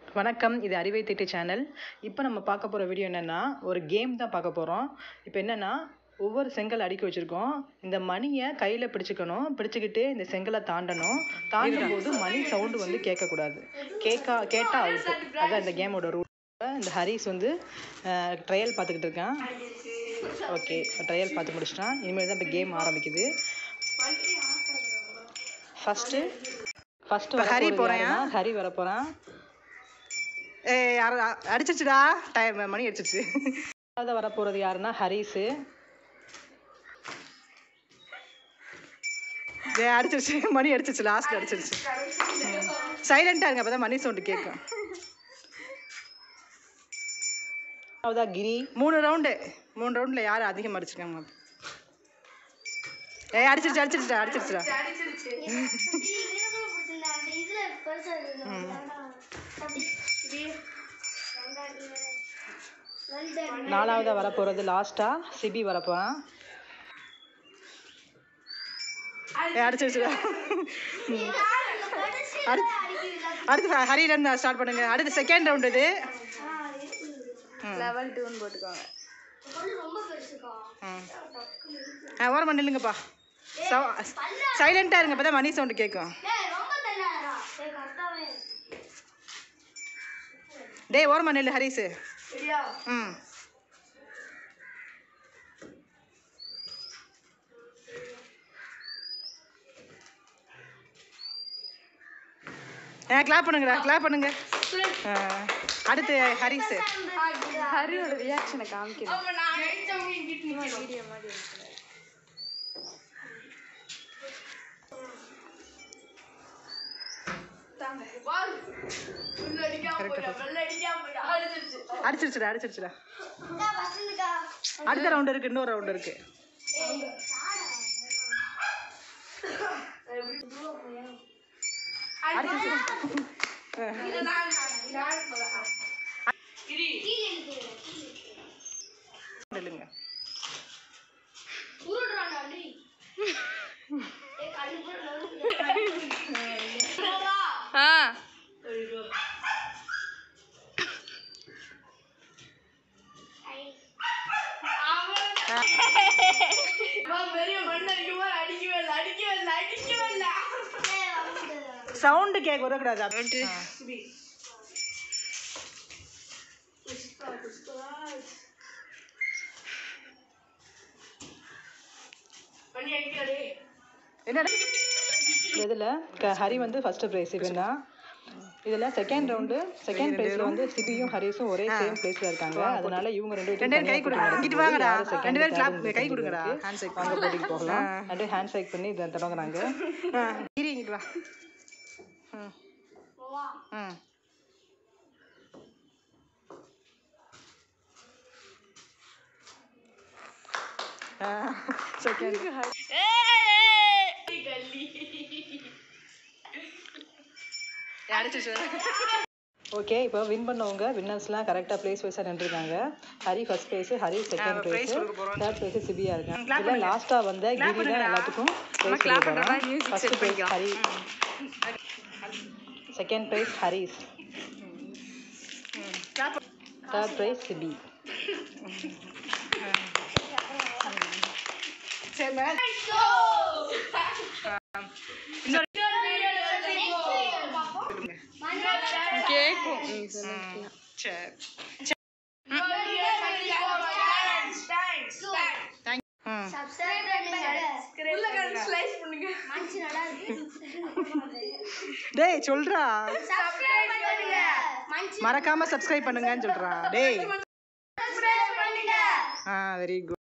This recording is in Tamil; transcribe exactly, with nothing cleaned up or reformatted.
வணக்கம், இது அறிவை தீட்டு சேனல். இப்போ நம்ம பார்க்க போகிற வீடியோ என்னென்னா, ஒரு கேம் தான் பார்க்க போகிறோம். இப்போ என்னென்னா, ஒவ்வொரு செங்கல் அடுக்கி வச்சுருக்கோம். இந்த மணியை கையில் பிடிச்சிக்கணும். பிடிச்சிக்கிட்டு இந்த செங்கலை தாண்டணும். தாண்டும் போது மணி சவுண்டு வந்து கேட்கக்கூடாது. கேட்கா கேட்டால் அவுட்டு. அதுதான் இந்த கேமோட ரூல். இந்த ஹரிஸ் வந்து ட்ரையல் பார்த்துக்கிட்டு இருக்கான். ஓகே, ட்ரையல் பார்த்து முடிச்சிட்டான். இனிமேல் தான் இப்போ கேம் ஆரம்பிக்குது. ஃபஸ்ட்டு ஃபஸ்ட்டு ஹரி போகிறேன். ஹரி வர போகிறான். ஏ யார் அடிச்சிருச்சுடா, டைம் மணி அடிச்சிருச்சு. அதாவது வர போகிறது யாருன்னா ஹரிஸு. ஏ அடிச்சிருச்சு, மணி அடிச்சிருச்சு, லாஸ்ட்டில் அடிச்சிருச்சு. சைலண்ட்டாக இருங்க, அப்போ தான் மணி சவுண்டு கேட்கும். அதான் கிரி. மூணு ரவுண்டு மூணு ரவுண்டில் யார் அதிகமாக அடிச்சிருக்காங்க? ஏ அடிச்சிருச்சு அடிச்சிருச்சுடா அடிச்சிருச்சுடா நாலாவதா வர போறது லாஸ்டா சிபி வரப்போறான். அடிச்சிருச்சுடா. அடுத்து ஹரியில இருந்து ஸ்டார்ட் பண்ணுங்க. அடுத்து செகண்ட் ரவுண்ட் இது. லெவல் டூன்னு போட்டுக்கோங்க. ஓரமா நில்லுங்கப்பா. சைலண்டா இருங்க, அப்பதான் மணி சவுண்ட் கேட்கும். டே ஓரமா நில்லு ஹரிஸ். ம் ஆ கிளாப் பண்ணுங்கடா, கிளாப் பண்ணுங்க. அடுத்து ஹரிஸ். ஹரியோட ரியாக்ஷனை காமிக்கிறேன். வீடியோ மாதிரி அடிச்சிருச்சுடா அடிச்சிருச்சுடா. அடுத்த ரவுண்ட் இருக்கு, இன்னொரு ரவுண்ட் இருக்கு. சவுண்டு கேட்க வரக்கூடாது. என்னடா இதில் ஹரி வந்து ஃபர்ஸ்ட் ப்ரைஸ் இவன் தான். இதில் செகண்ட் ரவுண்டு செகண்ட் ப்ரைஸில் வந்து சிபியும் ஹரிஸும் ஒரே சேம் பிளேஸில் இருக்காங்க. அதனால இவங்க ரெண்டு பேரும் கை கொடுங்க. ரெண்டு பேரும் கிளாப் கை கொடுங்கடா. ஹேண்ட் ஷேக் வாங்க போட்டிக்கு போகலாம். ரெண்டு ஹேண்ட் ஷேக் பண்ணி இதை தொடங்குறாங்க. கிரி இங்கிட்டு வா. ம் ம் செகண்ட் ஓகே, இப்போ வின் பண்ணவங்க வின்னர்ஸ்லாம் கரெக்டாக ப்ளேஸ் வைஸாக நின்றுருக்காங்க. Hari first prize, Hari second prize, third prize சிபியா இருக்காங்க. இல்லை லாஸ்ட்டாக வந்த கிரி தான் எல்லாத்துக்கும் ப்ரைஸ் கொடுக்க போகிறோம். First prize Hari, second prize Haris, third prize Sibi. டேய் சொல்றா, மறக்காம சப்ஸ்கிரைப் பண்ணுங்கன்னு சொல்றா. டேய் ஆ வெரி குட்.